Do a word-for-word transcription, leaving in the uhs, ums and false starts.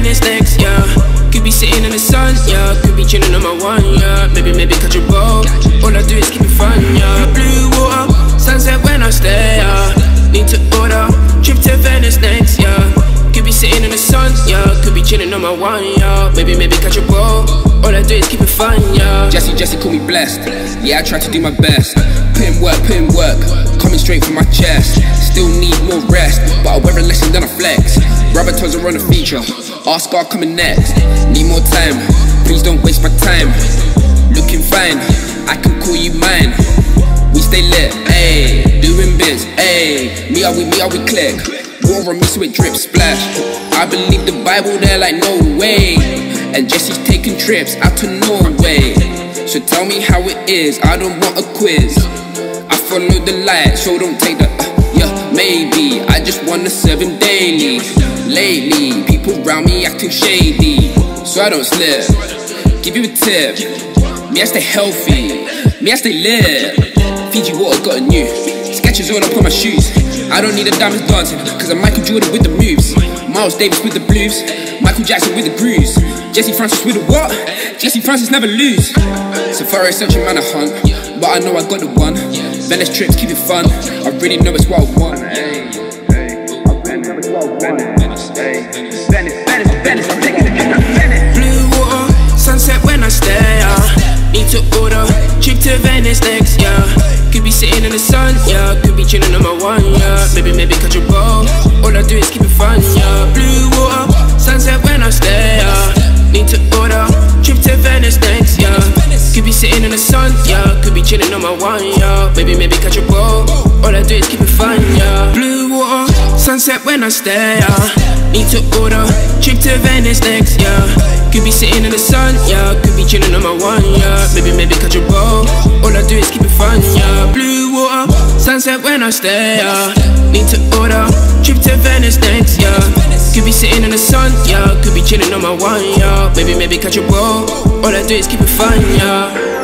Venice next, yeah. Could be sitting in the sun, yeah. Could be chilling on my one, yeah. Maybe, maybe catch a boat. All I do is keep it fun, yeah. Blue water, sunset when I stay, yeah. Need to order, trip to Venice next, yeah. Could be sitting in the sun, yeah. Could be chilling on my one, yeah. Maybe, maybe catch a boat. All I do is keep it fun, yeah. Jesse, Jesse, call me blessed. Yeah, I try to do my best. Put in work, put in work. Coming straight from my chest. Still need more rest, but I wear a lesson then I flex. Rubber toes are on a feature. Ask God coming next. Need more time, please don't waste my time. Looking fine, I can call you mine. We stay lit, ayy. Doing biz, ayy. Me are we, me are we click. War on me so it drip splash. I believe the Bible there like no way. And Jesse's taking trips out to Norway. So tell me how it is, I don't want a quiz. I follow the light, so don't take the uh, yeah, maybe. I just wanna serve him daily. Lately, people around me acting shady, so I don't slip. Give you a tip. Me I stay healthy, me I stay lit. Fiji water got a new Skechers all up on my shoes. I don't need a diamonds dancing, cause I'm Michael Jordan with the moves. Miles Davis with the blues, Michael Jackson with the grooves. Jesse Francis with the what? Jesse Francis never lose. Safari Central man I hunt, but I know I got the one. Venice trips keep it fun, I really know it's what I want. Venice, Venice, Venice, I'm taking the trip to Venice. Blue water, sunset when I stay, yeah. Need to order, trip to Venice next, yeah. Could be sitting in the sun, yeah. Could be chilling on my one, yeah. Maybe, maybe catch a boat. All I do is keep it fun, yeah. Blue water, sunset when I stay, yeah. Need to order, trip to Venice next, yeah. Could be sitting in the sun, yeah. Could be chilling on my one, yeah. Maybe, maybe catch a boat. All I do is keep it fun, yeah. Blue water, sunset when I stay, yeah. Need to order, trip to Venice next, yeah. Could be sitting in the sun, yeah. Could be chilling on my one, yeah. Maybe, maybe catch a boat. All I do is keep it fun, yeah. Blue water, sunset when I stay, yeah. Need to order, trip to Venice next, yeah. Could be sitting in the sun, yeah. Could be chilling on my one, yeah. Maybe, maybe catch a boat. All I do is keep it fun, yeah.